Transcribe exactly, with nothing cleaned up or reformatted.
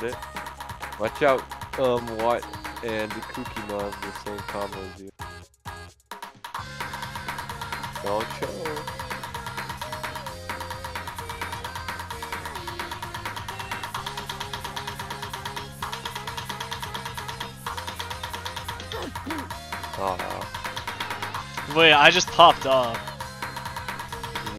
found it. Watch out, um, what and Kukima have the same combo as you. Don't show. Oh. Wait, I just popped off.